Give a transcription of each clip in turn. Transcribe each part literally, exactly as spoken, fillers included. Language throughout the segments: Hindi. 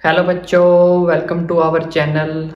हेलो बच्चों, वेलकम टू आवर चैनल।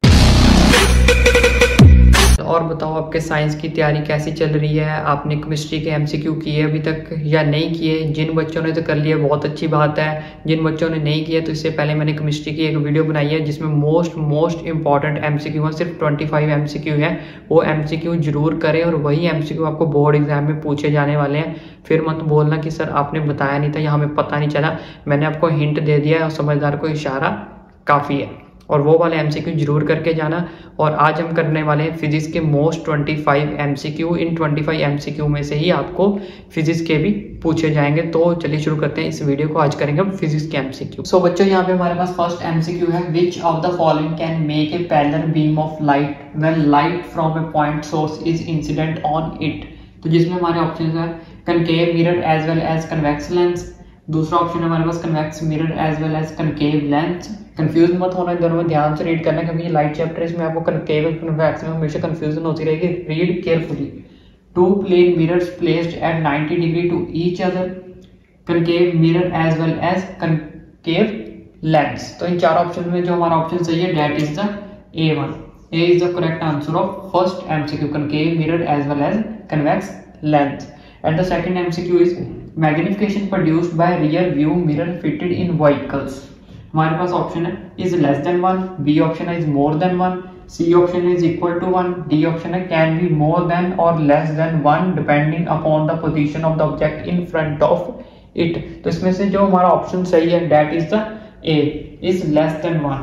और बताओ आपके साइंस की तैयारी कैसी चल रही है? आपने केमिस्ट्री के एमसीक्यू किए अभी तक या नहीं किए? जिन बच्चों ने तो कर लिए बहुत अच्छी बात है, जिन बच्चों ने नहीं किए तो इससे पहले मैंने केमिस्ट्री की एक वीडियो बनाई है जिसमें मोस्ट मोस्ट इंपॉर्टेंट एमसीक्यू है, सिर्फ पच्चीस एमसीक्यू है। वो एमसीक्यू जरूर करें और वही एमसीक्यू आपको बोर्ड एग्जाम में पूछे जाने वाले हैं। फिर मत बोलना कि सर आपने बताया नहीं था या हमें पता नहीं चला। मैंने आपको हिंट दे दिया है और समझदार को इशारा काफ़ी है। और वो वाले एमसीक्यू जरूर करके जाना। और आज हम करने वाले हैं फिजिक्स के मोस्ट पच्चीस एमसीक्यू। इन पच्चीस एमसीक्यू में से ही आपको फिजिक्स के भी पूछे जाएंगे। तो चलिए शुरू करते हैं इस वीडियो को। आज करेंगे हम फिजिक्स के एमसीक्यू। सो बच्चों, यहाँ पे हमारे पास फर्स्ट एमसीक्यू है, which of the following can make a parallel beam of light when light from a point source is incident on it. तो जिसमें हमारे ऑप्शन है concave mirror as well as convex lens. दूसरा ऑप्शन है हमारे पास convex mirror as well as concave lens. Confuse मत होना, इन दोनों में ध्यान से रीड करना क्योंकि ये लाइट चैप्टर है, इसमें आपको कनकेव और कन्वेक्स में हमेशा कंफ्यूजन होती रहेगी। Read carefully. Two plane mirrors placed at ninety degree to each other, concave mirror as well as concave lens. तो इन चार ऑप्शन में जो हमारा ऑप्शन सही है that is the A one. A is the correct answer of first MCQ, concave mirror as well as convex lens. And the second MCQ is magnification produced by rear view mirror fitted in vehicles. हमारे पास ऑप्शन है is less than one, B option है is more than one, C option is equal to one, D option है कैन बी मोर देन और less than one depending upon the position of the object in front of it. तो इसमें से जो हमारा ऑप्शन सही है that is the A, is less than one.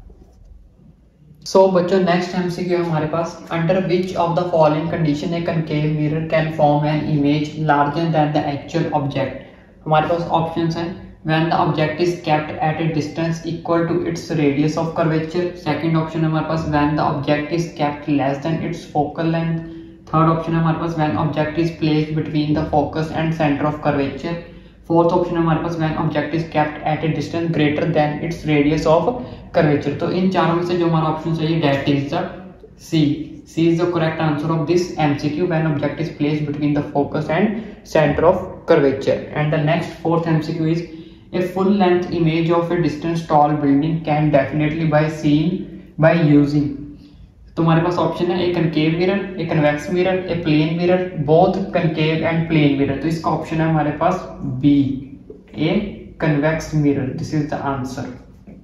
So बच्चों, नेक्स्ट एमसीक्यू है हमारे पास, under which of the following condition a concave mirror can form an image larger than the actual object. हमारे पास ऑप्शंस हैं when the object is kept at a distance equal to its radius of curvature. Second option है हमारे पास when the object is kept less than its focal length. Third option है हमारे पास when object is placed between the focus and center of curvature. Fourth option है हमारे पास when object is kept at a distance greater than its radius of curvature. तो इन चारों में से जो हमारा ऑप्शन सही है that is the C. C is the correct answer of this M C Q when object is placed between the focus and center of curvature. And the next fourth M C Q is a full length image of a distant tall building can definitely be seen by using. तो हमारे पास ऑप्शन है a concave mirror, a convex mirror, a plane mirror, both concave and plane mirror. तो इसका ऑप्शन है हमारे पास B, a convex mirror. This is the answer.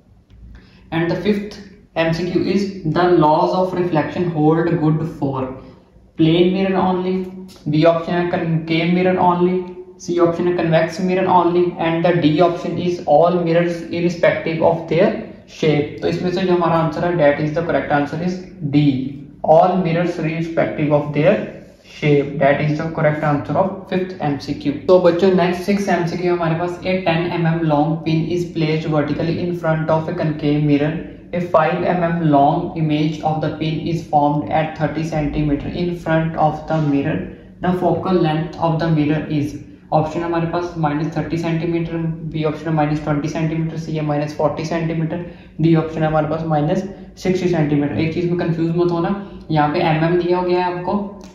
And the fifth MCQ is the laws of reflection hold good for plane mirror only, B option है concave mirror only, C option है convex mirror only and the D option is all mirrors irrespective of their shape। तो इसमें से जो हमारा आंसर है that is the correct answer is D, all mirrors irrespective of their shape। that is the correct answer of fifth M C Q। तो बच्चों, next sixth M C Q हमारे पास a ten millimeter long pin is placed vertically in front of a concave mirror। a five millimeter long image of the pin is formed at thirty centimeters in front of the mirror। the focal length of the mirror is, option हमारे पास minus thirty centimeter, B option है माइनस ट्वेंटी सेंटीमीटर, सी है minus forty centimeter, D option है हमारे पास माइनस सिक्सटी सेंटीमीटर। एक चीज में कंफ्यूज मत होना, यहाँ पे एम एम दिया गया है आपको,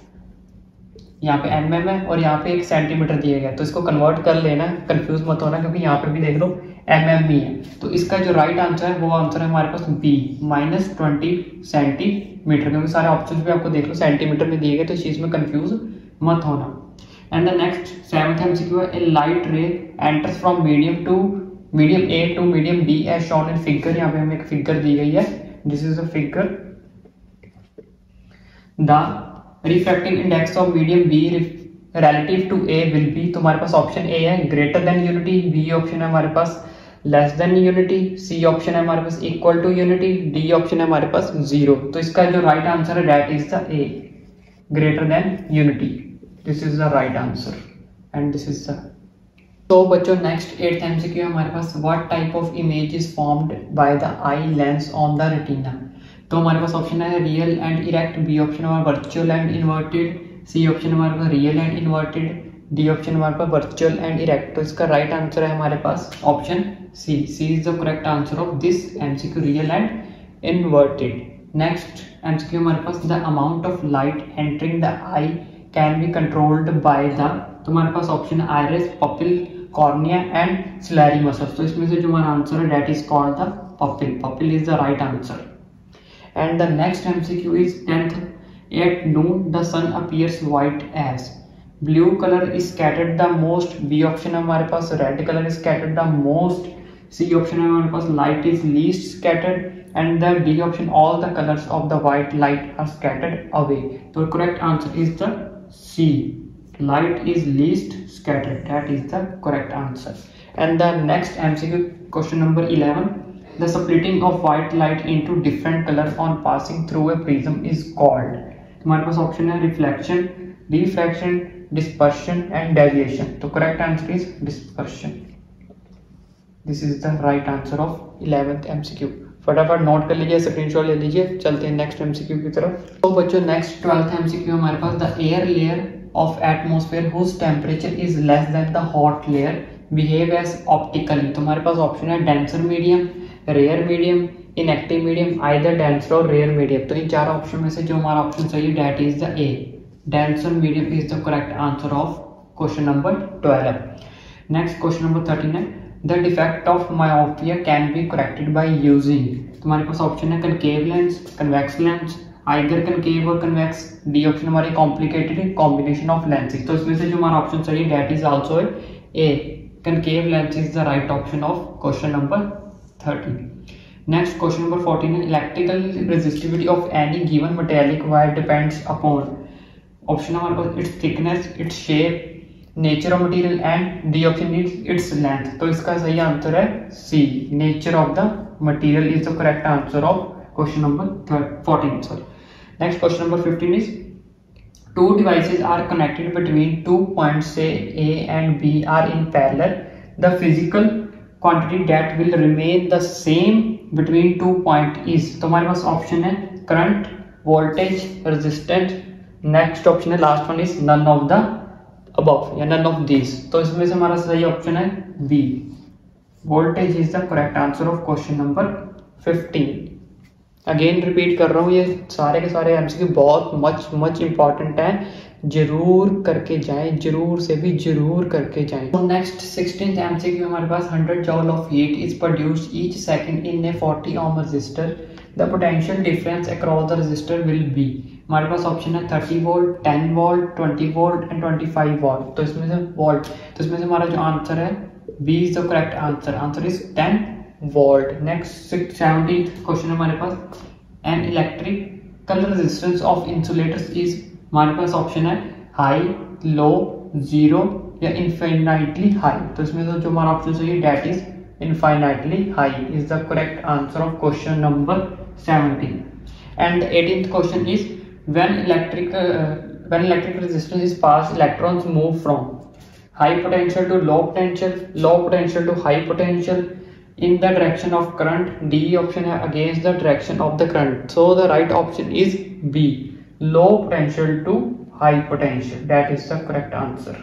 यहाँ पे एम एम है और यहाँ पे एक सेंटीमीटर दिया गया है, तो इसको कन्वर्ट कर लेना, कंफ्यूज मत होना क्योंकि यहाँ पे भी देख लो एम एम ही है। तो इसका जो राइट आंसर है वो आंसर है हमारे पास बी, माइनस ट्वेंटी सेंटीमीटर, क्योंकि सारे ऑप्शन भी आपको देख लो सेंटीमीटर में दिए गए, तो इस चीज में कंफ्यूज मत होना। And the next seventh M C Q है a light ray enters from medium to medium A to medium B as shown in figure। यहाँ पे हमें एक फिगर दी गई है, this is a figure। the refracting index of medium B relative to A will be, तो हमारे पास ऑप्शन A है greater than unity, B option है हमारे पास less than unity, C option है हमारे पास equal to unity, D option है हमारे पास जीरो। तो इसका जो राइट आंसर है that is the A, greater than unity। This is the right answer and this is the। तो बच्चों, next eighth M C Q हमारे पास what type of image is formed by the eye lens on the retina। तो हमारे पास ऑप्शन है real and erect, B option हमारा virtual and inverted, C option हमारे पास real and inverted, D option हमारे पास वर्चुअल एंड इरेक्ट। तो इसका राइट आंसर है हमारे पास option C, C is the correct answer of this MCQ, real and inverted. Next MCQ हमारे पास the amount of light entering the eye can be controlled by the, तो हमारे पास ऑप्शन है iris, pupil, cornea and ciliary muscles. तो इसमें से जो हमारा आंसर है that is called the pupil. Pupil is the right answer. And the next M C Q is tenth. At noon the sun appears white as blue color is scattered the most, B option है हमारे पास, red color is scattered the most, C option है हमारे पास light is least scattered, and the D option all the colors of the white light are scattered away. So correct answer is the C, light is least scattered. That is the correct answer. And the next M C Q, question number eleven. The splitting of white light into different colors on passing through a prism is called. हमारे पास ऑप्शन है reflection, refraction, dispersion and deviation. तो correct answer is dispersion. This is the right answer of eleventh MCQ. फटाफट नोट कर लीजिए, स्क्रीनशॉट ले लीजिए. चलते हैं नेक्स्ट एमसीक्यू की तरफ. तो बच्चों नेक्स्ट ट्वेल्थ एमसीक्यू हमारे पास the air layer of atmosphere whose temperature is less than the hot layer behave as optically. तो हमारे पास ऑप्शन है denser medium, rarer medium, inactive medium, either denser और रेयर मीडियम. तो इन चार ऑप्शन में से जो हमारा ऑप्शन सही है that is the A, denser medium is the correct answer of question number twelve. Next question number thirteen है the defect of myopia can be corrected by using. तुम्हारे पास ऑप्शन है concave lens, convex lens, either concave और कन्वेक्स. डी ऑप्शन हमारे कॉम्प्लिकेटेड कॉम्बिनेशन ऑफ लेंसेज. तो इसमें से जो हमारा ऑप्शन सही है that is also A, concave lens is the right option of question number thirteen. Next question number fourteen is electrical resistivity of any given metallic wire depends upon. Option हमारे पास its thickness, its shape, nature of material and D option is its length. तो इसका सही आंसर है C, nature of the material is the correct answer of question number fourteen. Sorry. Next question number fifteen is two devices are connected between two points say A and B are in parallel. The physical quantity that will remain the same between two point is. तो हमारे पास ऑप्शन है current, voltage, resistance. Next option है last one is none of the above या नन ऑफ दिस. तो इसमें से हमारा सही ऑप्शन है B, voltage is the correct answer of question number fifteen. Again repeat कर रहा हूँ, ये सारे के सारे एमसीक्यू बहुत मच मच इंपॉर्टेंट हैं, जरूर करके जाएं, जरूर से भी जरूर करके जाएं. तो नेक्स्ट सिक्सटीन्थ एमसीक्यू हमारे पास hundred joule of heat is produced each second in a forty ohm resistor. The potential difference across the resistor will be. हमारे पास ऑप्शन है thirty volt, ten volt, twenty volt and twenty five volt. तो इसमें से वोल्ट, तो इसमें से हमारा जो आंसर है B is the correct answer. Answer is ten volt. Next seventeenth question हमारे पास an electrical resistance of insulators is. हमारे पास ऑप्शन है हाई, लो, जीरो या इनफाइनाइटली हाई. तो इसमें तो जो हमारा ऑप्शन सही है that is infinitely high is the correct answer of question number seventeen. And eighteenth question is when electric when electric resistance is pass electrons move from high potential to low potential, low potential to high potential in the direction of current. D option है against the direction of the current. So the right option is B, low potential to high potential. That is the correct answer.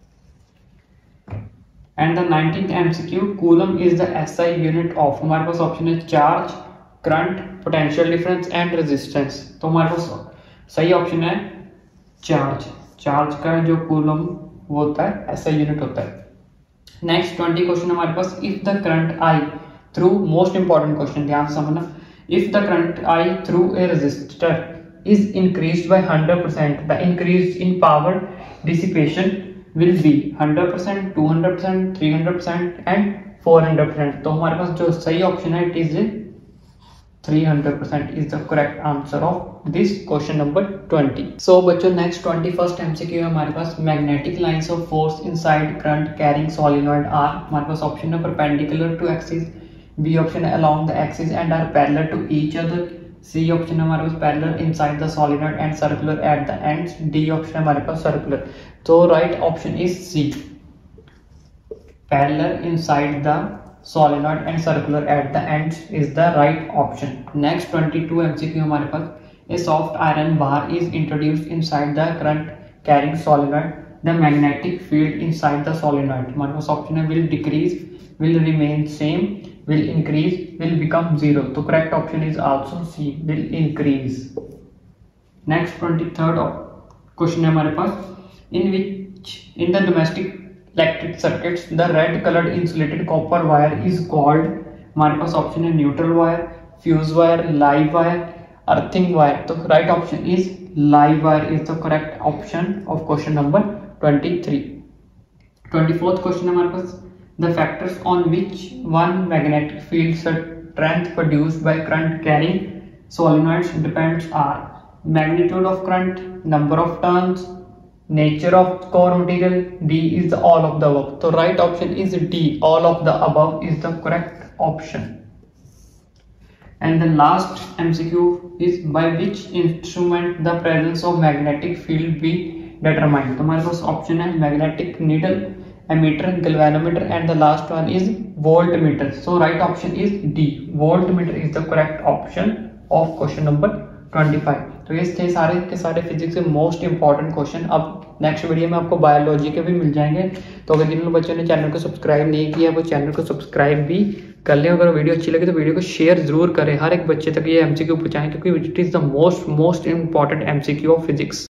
And the nineteenth M C Q, coulomb is the S I unit of. हमारे पास ऑप्शन है charge, current, potential difference and resistance. तो हमारे पास सही ऑप्शन है चार्ज. चार्ज का जो कूलम वो होता है एस आई यूनिट होता है. नेक्स्ट ट्वेंटी क्वेश्चन हमारे पास if the current I through, most important question ध्यान से समझना, if the current I through a resistor is increased by hundred percent the increase in power dissipation will be hundred percent, two hundred percent, three hundred percent and four hundred percent. तो हमारे पास जो सही ऑप्शन है it is three hundred percent is the correct answer of this question number twenty. So बच्चों नेक्स्ट ट्वेंटी फर्स्ट एमसीक्यू है हमारे पास magnetic lines of force inside current carrying solenoid are. हमारे पास ऑप्शन है perpendicular to axis, B option है along the axis and are parallel to each other, C option है हमारे पास parallel inside the solenoid and circular at the ends, D option है हमारे पास सर्कुलर. तो right option is C, parallel inside the solenoid and circular at the ends is the right option. Next twenty-two M C Q हमारे पास a soft iron bar is introduced inside the current carrying solenoid. The magnetic field inside the solenoid हमारे पास ऑप्शन है will decrease, will remain same, will increase, will become zero. तो correct option is also C, will increase. Next twenty-third question है हमारे पास in which in the domestic electric circuits the red colored insulated copper wire is called. हमारे पास ऑप्शन है neutral wire, fuse wire, live wire, earthing wire. तो right option is live wire is the correct option of question number twenty three. Twenty fourth question हमारे पास, the factors on which one magnetic field strength produced by current carrying solenoids depends are magnitude of current, number of turns, nature of core material, D is the all of the above. So right option is D, all of the above is the correct option. And the last M C Q is by which instrument the presence of magnetic field be determined. तो हमारे पास ऑप्शन है magnetic needle, ammeter, galvanometer and the last one is voltmeter. So right option is D, voltmeter is the correct option of question number twenty five. तो ये थे सारे के सारे फिजिक्स के मोस्ट इंपॉर्टेंट क्वेश्चन। अब नेक्स्ट वीडियो में आपको बायोलॉजी के भी मिल जाएंगे। तो अगर जिन लोग बच्चों ने चैनल को सब्सक्राइब नहीं किया वो चैनल को सब्सक्राइब भी कर लें। अगर वीडियो अच्छी लगे तो वीडियो को शेयर जरूर करें, हर एक बच्चे तक ये एमसीक्यू पहुंचाएं, क्योंकि it is the most most important MCQ of physics.